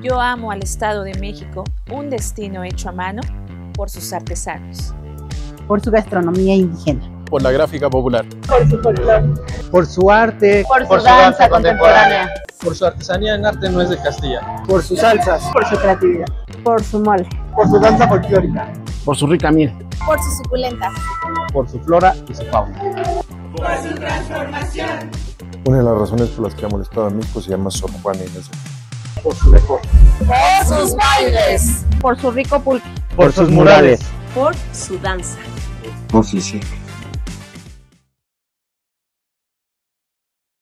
Yo amo al Estado de México, un destino hecho a mano por sus artesanos. Por su gastronomía indígena. Por la gráfica popular. Por su folclore. Por su arte. Por su danza contemporánea. Por su artesanía en arte nuez de Castilla. Por sus salsas. Por su creatividad. Por su mole. Por su danza folclórica. Por su rica miel. Por su suculenta. Por su flora y su fauna. Por su transformación. Una de las razones por las que amo el Estado de México se llama Sor Juana Inés. Por su deporte. Por sus bailes. Por su rico pulque. Por sus murales. Por su danza. Por su cine.